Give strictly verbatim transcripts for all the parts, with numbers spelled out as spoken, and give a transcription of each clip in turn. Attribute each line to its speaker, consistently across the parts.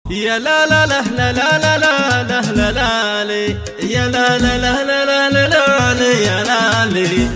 Speaker 1: يا لا لا لا لا لا لا لا لا لا لي يا لا لا لا لا لا لا لا لي يا لا لي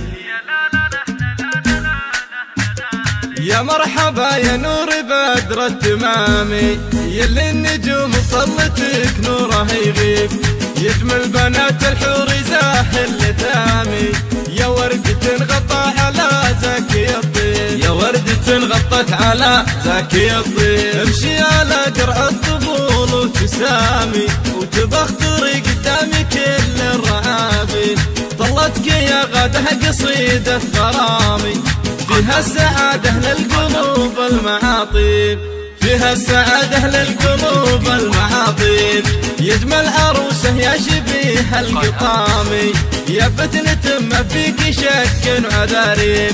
Speaker 1: يا مرحبا يا نور بدر التمامي يلي النجوم طلتك نوره يغيب يجمل بنات الحور زاهل لثامي يا وردة غطى على زكي الطيب يا وردة غطت على زكي الطيب امشي على قرع الطبول وتسامي وتبختري قدامي كل الرعابي طلتك يا غاده قصيدة غرامي فيها السعادة للقلوب المعاطيب فيها السعادة للقلوب المعاطيب يجمل عروسه يا شبيه القطامي يا فتنة ما فيك شك وعذاريب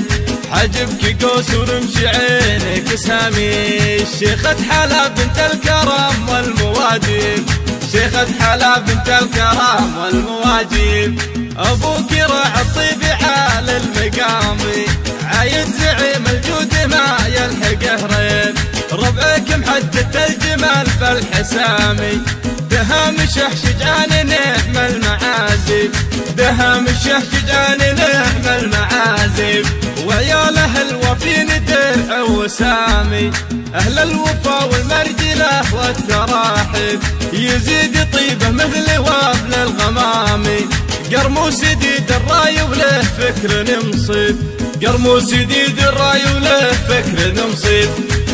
Speaker 1: حجبك قوس ورمش عينك سامي شيخة حلا بنت الكرم والمواجب شيخة حلا بنت الكرم والمواجب أبوك راعى الطيب عال المقامي عايد زعيم الجود ما يلحقه ريب ربعك محجة الجمال فالحسامي دهام الشح شجعان نعم المعازب دهام الشح شجعان نعم المعازب وعياله الوفين درع وسامي أهل الوفا والمرجلة والتراحب يزيد طيبه مثل وابل الغمامي قرموس جديد الراي وله فكر نمصيب قرموس جديد الراي وله فكر نمصيب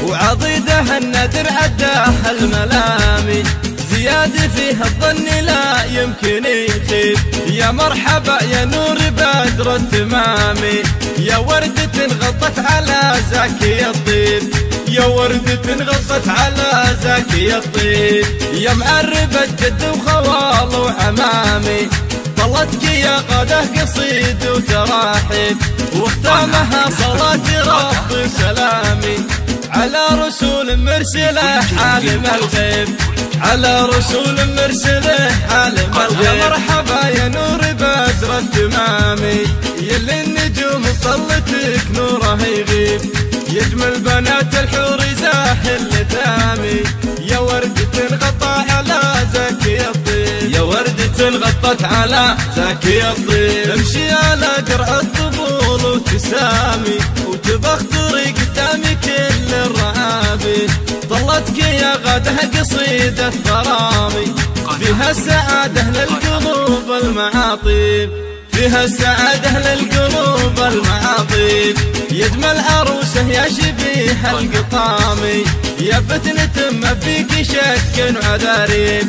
Speaker 1: وعضيده النادر عداه الملامي زياد فيها الظن لا يمكن يخيب يا مرحبا يا نور بدر التمامي يا وردة غطت على زكي الطيب يا وردة غطت على زكي الطيب يا معربة جد وخوال وعمامي طلتك يا قاده قصيد وتراحب واختامها صلاة رب سلامي على رسول مرسله عالم الغيب على رسول مرسله عالم الغيب يا مرحبا يا نور بدر التمامي يلي النجوم طلتك نوره يغيب يجمل بنات الحور زاهل لثامي يا وردة غطى على زكي الطيب يا وردة غطت على زكي الطيب امشي على قرع الطبول وتسامي وتبختري قدامي كل الرعابي طلتك يا غاده قصيدة غرامي فيها السعادة للقلوب المعاطيب فيها السعادة للقلوب المعاطيب يجمل عروسه يا شبيه القطامي يا فتنة ما فيك شك وعذاريب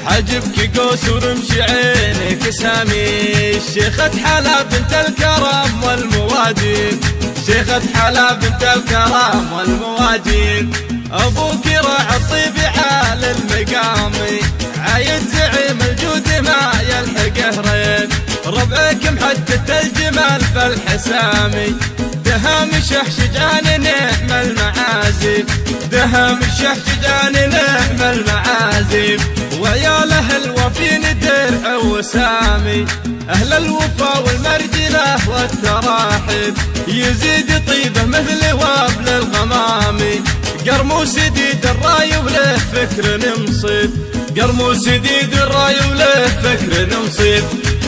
Speaker 1: حجبك قوس ورمش عينك سامي شيخة حلا بنت الكرم والمواجب شيخة حلا بنت الكرم والمواجب أبوك راعى الطيب عال المقامي عايد زعيم الجود ما يلحقه ريب ربعك محجة الجمال فالحسامي دهام الشح شجعان نعم المعازب دهام الشح شجعان نعم المعازب وعياله الوفين درع وسامي أهل الوفا والمرجلة والتراحب يزيد طيبه مثل وابل الغمامي قرموس جديد الراي وله فكر نمصيب قرموس جديد الراي وله فكر نمصيب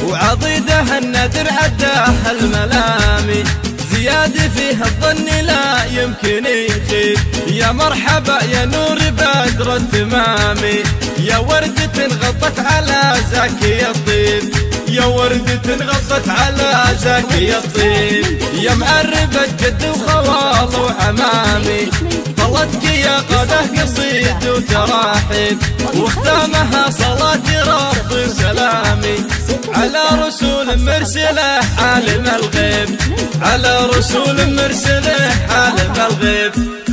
Speaker 1: وعضيده النادر عداه الملامي زياد فيها الظن لا يمكن يخيب يا مرحبا يا نور بدر التمامي يا وردة غطت على زكي الطيب يا وردة غطت على زكي الطيب يا معربة جد وخوال وعمامي طلتك يا قاده قصيد وتراحب واختامها صلاة رب سلامي على رسول مرسله عالم الغيب على رسول مرسله عالم الغيب